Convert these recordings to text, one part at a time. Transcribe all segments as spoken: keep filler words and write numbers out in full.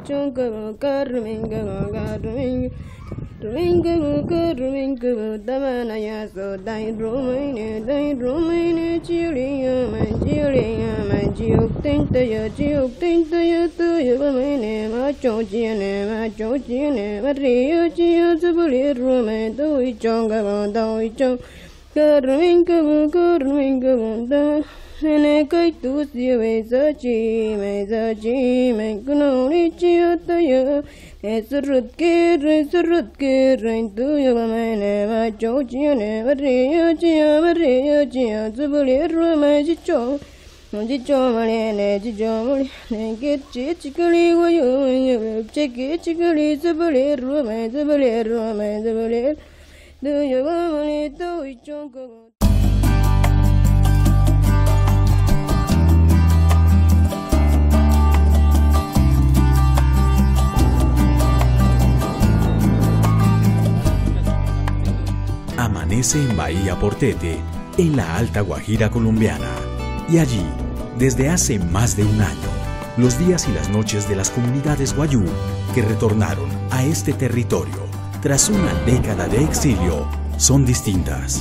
chonka karminga karminga Ringa ringa damana ya so dai romine dai romine chiria man chiria man chiuk tinta ya chiuk tinta ya tu ya mine ma chojine ma chojine ma rio chia zubuli rome do I chonga do I chong karminga karminga da ne kai tu si ve sa chi me sa chi me kuno ni chia ta ya surut ke re surut ke re tu ya me ne ma cho chi ne ma re ya chi ya ma re ya chi ya zubuli ru ma chi cho chi cho ma le ne chi cho ma le ne ke chi chi kali wo yo ye che ke chi kali zubuli ru ma zubuli ru ma zubuli du ya ma le tu I chong ko Amanece en Bahía Portete, en la Alta Guajira colombiana. Y allí, desde hace más de un año, los días y las noches de las comunidades guayú que retornaron a este territorio tras una década de exilio son distintas.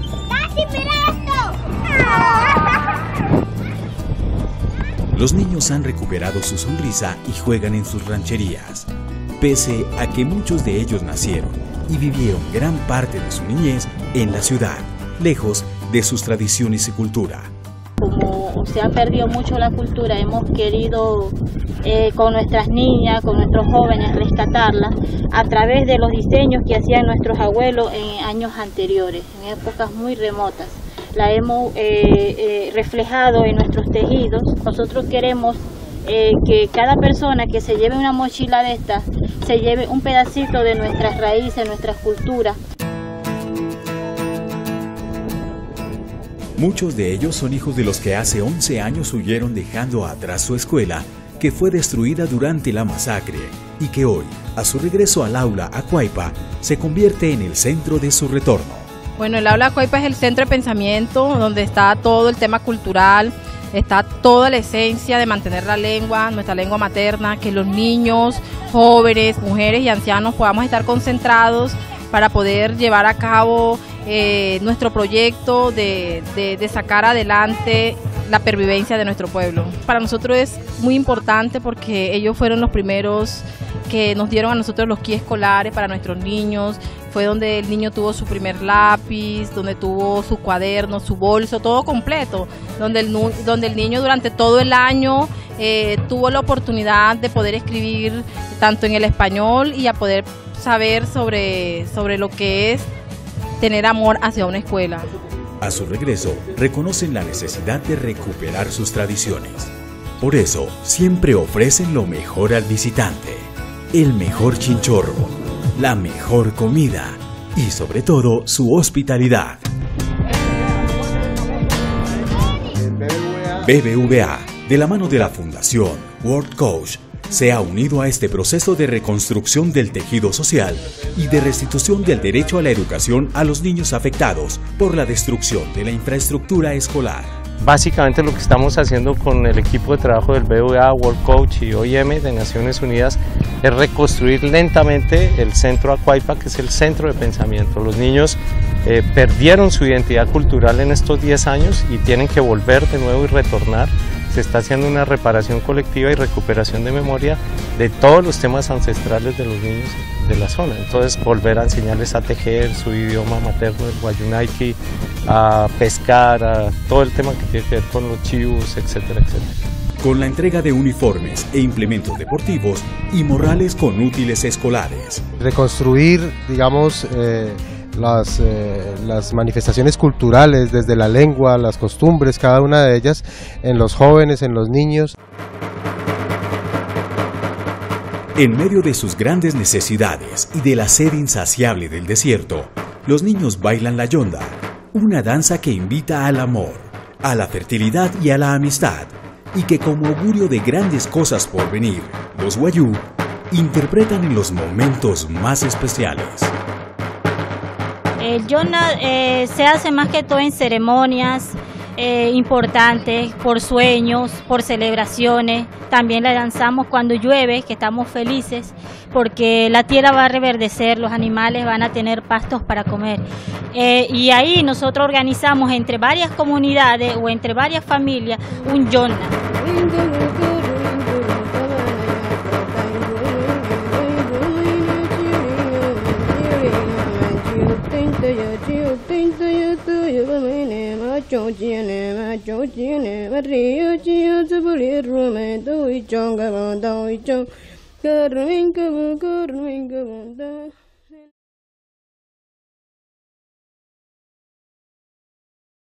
Los niños han recuperado su sonrisa y juegan en sus rancherías, pese a que muchos de ellos nacieron y vivieron gran parte de su niñez en la ciudad, lejos de sus tradiciones y cultura. Como se ha perdido mucho la cultura, hemos querido eh, con nuestras niñas, con nuestros jóvenes, rescatarla a través de los diseños que hacían nuestros abuelos en años anteriores, en épocas muy remotas. La hemos eh, eh, reflejado en nuestros tejidos. Nosotros queremos Eh, que cada persona que se lleve una mochila de estas se lleve un pedacito de nuestras raíces, nuestras culturas. Muchos de ellos son hijos de los que hace once años huyeron dejando atrás su escuela, que fue destruida durante la masacre, y que hoy, a su regreso al aula Acuaypa, se convierte en el centro de su retorno. Bueno, el aula Acuaypa es el centro de pensamiento donde está todo el tema cultural. Está toda la esencia de mantener la lengua, nuestra lengua materna, que los niños, jóvenes, mujeres y ancianos podamos estar concentrados para poder llevar a cabo eh, nuestro proyecto de, de, de sacar adelante la pervivencia de nuestro pueblo. Para nosotros es muy importante porque ellos fueron los primeros que nos dieron a nosotros los kits escolares para nuestros niños. Fue donde el niño tuvo su primer lápiz, donde tuvo su cuaderno, su bolso, todo completo, donde el, donde el niño durante todo el año eh, tuvo la oportunidad de poder escribir tanto en el español y a poder saber sobre, sobre lo que es tener amor hacia una escuela. A su regreso, reconocen la necesidad de recuperar sus tradiciones. Por eso, siempre ofrecen lo mejor al visitante, el mejor chinchorro, la mejor comida y sobre todo su hospitalidad. B B V A, de la mano de la Fundación World Coach, se ha unido a este proceso de reconstrucción del tejido social y de restitución del derecho a la educación a los niños afectados por la destrucción de la infraestructura escolar. Básicamente lo que estamos haciendo con el equipo de trabajo del B B V A, World Coach y O I M de Naciones Unidas es reconstruir lentamente el centro Acuaypa, que es el centro de pensamiento. Los niños eh, perdieron su identidad cultural en estos diez años y tienen que volver de nuevo y retornar. Se está haciendo una reparación colectiva y recuperación de memoria de todos los temas ancestrales de los niños de la zona. Entonces volver a enseñarles a tejer su idioma materno, el guayunaiki, a pescar, a todo el tema que tiene que ver con los chivos, etcétera, etcétera. Con la entrega de uniformes e implementos deportivos y morrales con útiles escolares. Reconstruir, digamos, eh, las, eh, las manifestaciones culturales desde la lengua, las costumbres, cada una de ellas, en los jóvenes, en los niños. En medio de sus grandes necesidades y de la sed insaciable del desierto, los niños bailan la yonda, una danza que invita al amor, a la fertilidad y a la amistad, y que como augurio de grandes cosas por venir, los guayú interpretan en los momentos más especiales. El yonda eh, se hace más que todo en ceremonias, eh, importantes, por sueños, por celebraciones. También la danzamos cuando llueve, que estamos felices porque la tierra va a reverdecer, los animales van a tener pastos para comer. Eh, y ahí nosotros organizamos entre varias comunidades o entre varias familias un yonna. Carmen, Carmen, Carmen, Carmen.